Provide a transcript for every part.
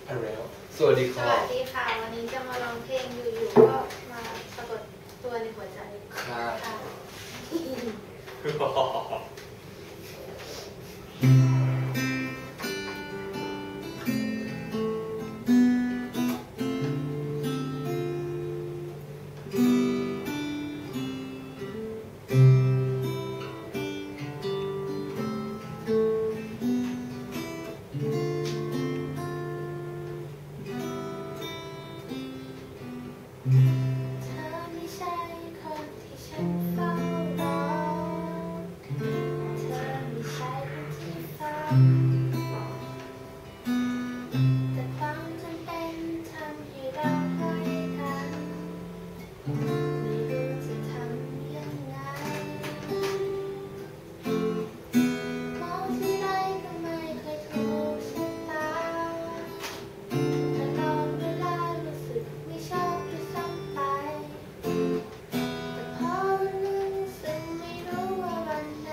อันแล้วสวัสดีค่ะวันนี้จะมาร้องเพลงอยู่ๆก็มาปรากฏตัวในหัวใจค่ะแต่ความจำเป็นทำให้เราให้กันไม่รู้จะทำยังไงมองที่ไรก็ไม่เคยถูกชะตาตลอดเวลารู้สึกไม่ชอบด้วยซ้ำไปแต่พอวันหนึ่งซึ่งไม่รู้ว่าวันไหน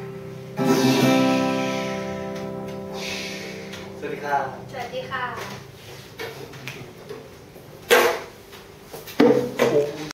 สวัสดีค่ะ